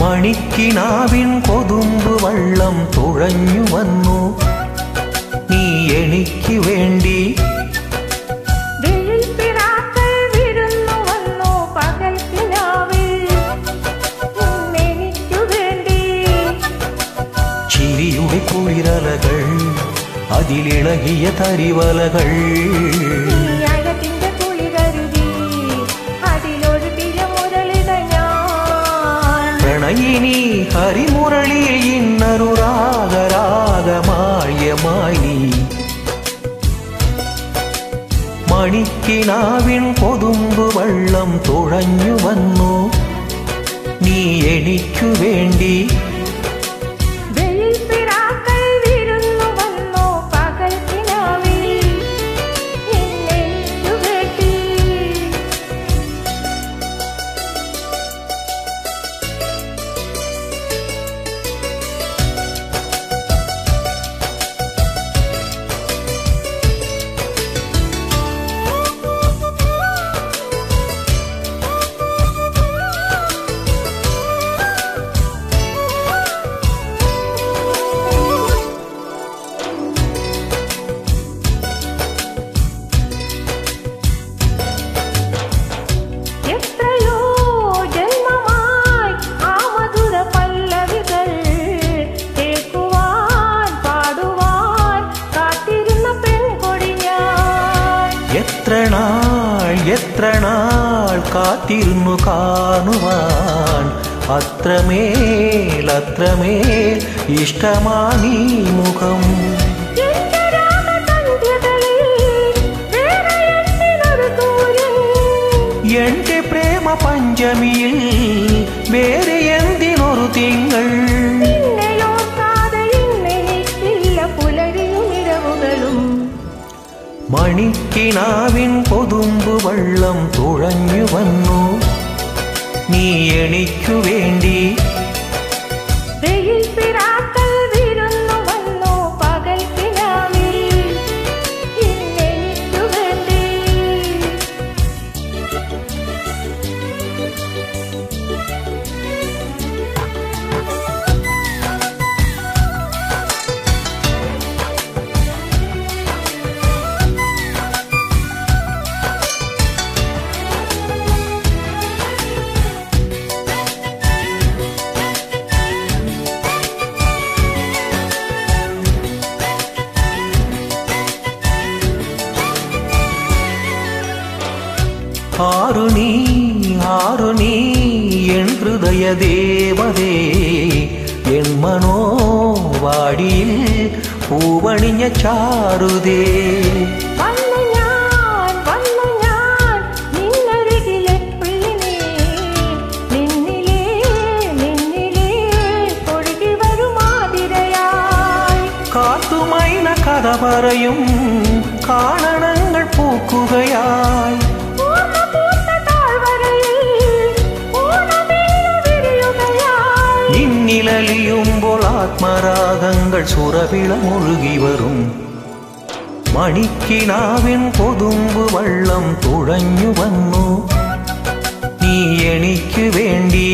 മണിക്കിനാവിൻ കൊതുമ്പ് വള്ളം തുഴഞ്ഞു വന്നു നീ എനിക്ക് വേണ്ടി. ചിരിയുടെ കുളിരലകൾ അതിലിളകിയ തരിവലകൾ പ്രണയിനി ഹരിമുരളിയിൽ ഇന്നൊരു രാഗരാഗമായമായി നീ. മണിക്കിനാവിൻ കൊതുമ്പ് വള്ളം തുഴഞ്ഞു വന്നു നീ എനിക്കു വേണ്ടി. എത്ര നാൾ കാത്തിരുന്നു കാണുവാൻ അത്രമേൽ അത്രമേൽ ഇഷ്ടമാണീ മുഖം. എന്റെ പ്രേമ പഞ്ചമിയിൽ വേറെ എന്തിനൊരു തിങ്കൾ. മണിക്കിനാവിൻ കൊതുമ്പ് വള്ളം തുഴഞ്ഞു വന്നു നീ എനിക്കു വേണ്ടി. ஆறு நீ என் ஹிருதய தேவதே என் மனோவாடியில் பூவணிഞ്ഞ ചാരുതേ. കാത്തുമൈന കഥ പറയും കാണണങ്ങൾ പൂക്കുകയായി. നിന്നിലലിയുമ്പോൾ ആത്മരാഗങ്ങൾ സുരവിളമൊഴുകി വരും. മണിക്കിനാവിൻ കൊതുമ്പ് വള്ളം തുഴഞ്ഞു വന്നു നീ എനിക്ക് വേണ്ടി.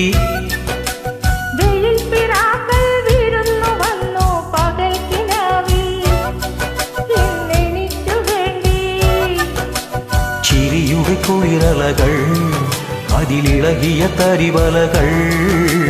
ചിരിയുടെ കുളിരലകൾ അതിലിളകിയ തരിവലകൾ